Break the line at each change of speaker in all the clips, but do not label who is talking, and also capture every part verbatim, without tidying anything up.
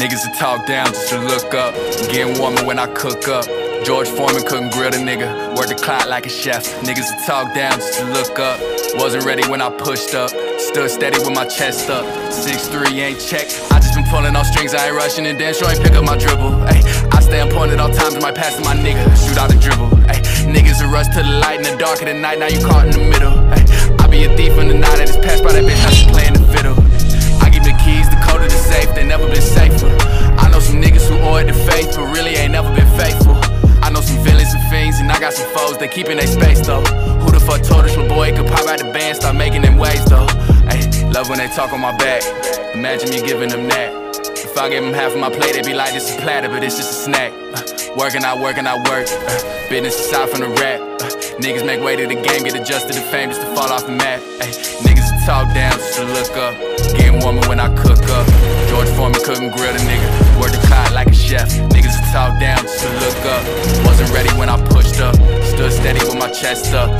Niggas that talk down just to look up. Getting warmer when I cook up. George Foreman couldn't grill the nigga. Work the clock like a chef. Niggas that talk down just to look up. Wasn't ready when I pushed up. Stood steady with my chest up. six three ain't check. I just been pulling off strings, I ain't rushing and then sure ain't pick up my dribble. Ay, I stay on point at all times, might pass to my nigga. Shoot out the dribble. Ay, niggas a rush to the light in the dark of the night, now you caught in the middle. Ay, I be a thief in the night, I just passed by that bitch, now she playing the fiddle. I give the keys, the code of the safe, they never been safer. I know some niggas who owe it to faith, but really ain't never been faithful. I know some villains and fiends, and I got some foes, they keeping their space though. Who the fuck told this little boy he could pop out the band, start making them waves though. Ay, love when they talk on my back, imagine me giving them that. If I give them half of my plate, they be like, this is a platter, but it's just a snack. uh, Working, I work, and I work, uh, business aside from the rap. uh, Niggas make way to the game, get adjusted to fame just to fall off the map. Ay, niggas that talk down just to look up. Getting warmer when I cook up. George Foreman couldn't grill the nigga. Work the clock like a chef. Niggas that talk down just to look up. Wasn't ready when I pushed up. Stood steady with my chest up.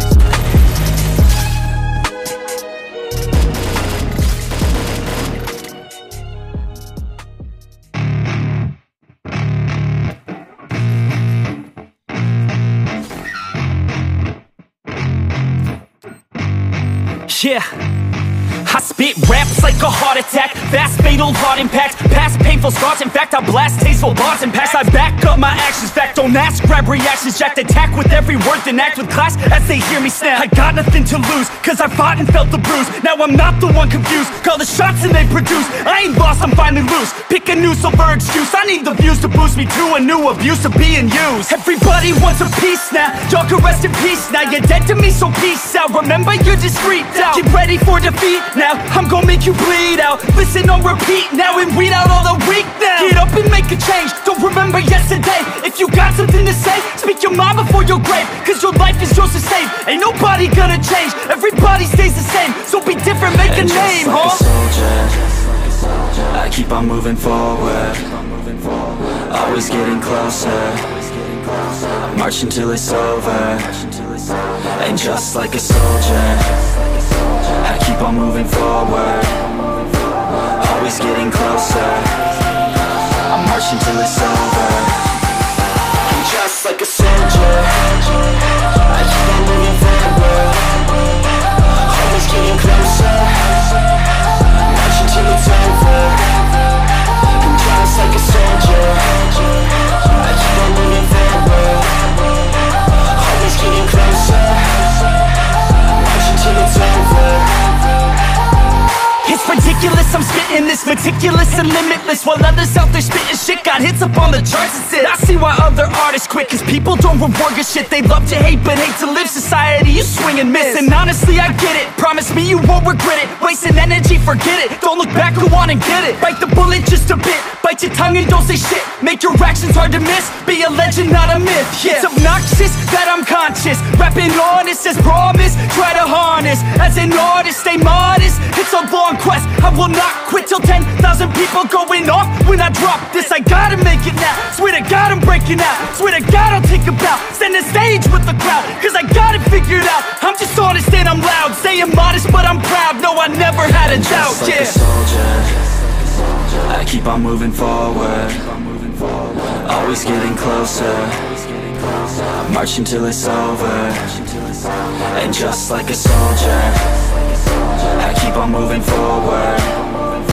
Yeah, I spit raps like a heart attack. Fast, fatal, heart impact. Past painful scars, in fact I blast tasteful bars and packs. I back up my actions, fact don't ask, grab reactions. Jacked attack with every word, then act with class as they hear me snap. I got nothing to lose, cause I fought and felt the bruise. Now I'm not the one confused, call the shots and they produce. I ain't lost, I'm finally loose. Pick a new silver excuse, I need the views to boost me to a new abuse of being used. Everybody wants a piece now, y'all can rest in peace now. You're dead to me, so peace out. Remember you're discreet out. Get ready for defeat now, I'm gonna make you bleed out. Listen on repeat now and weed out all the weak now. Get up and make a change, don't remember yesterday. If you got something to say, speak your mind before your grave. Cause your life is yours to save, ain't nobody gonna change. Everybody stays the same, so be different, make and a name,
like
huh?
A soldier, I keep on moving forward, always getting closer. I march until it's over, and just like a soldier, I keep on moving forward, always getting closer. I march until it's over. And just like a soldier, I keep on moving forward, always getting closer. I march until it's over. And just like a soldier, I keep on moving forward, always getting closer. I march until it's over.
It's ridiculous, I'm spitting this meticulous and limitless, while others out there spitting shit got hits up on the charts and shit. I see why other artists quit, cause people don't reward good shit. They love to hate but hate to live. Society, you swing and miss. And honestly I get it, promise me you won't regret it. Wasting energy, forget it, don't look back, go on and get it. Bite the bullet just a bit, bite your tongue and don't say shit. Make your actions hard to miss, be a legend not a myth. Yeah. It's obnoxious that I'm conscious, rapping honest as promise. Try to harness, as an artist stay modest. It's a long quest, I will not quit till ten thousand people going off when I drop this. I gotta make it now, swear to God I'm breaking out. Swear to God I'll take a bow, stand the stage with the crowd. Cause I got it figured out, I'm just honest and I'm loud. Saying modest but I'm proud, no I never had a doubt.
Just like
Yeah.
a soldier, I keep on moving forward, always getting closer. I march until it's over. And just like a soldier, I keep on moving forward,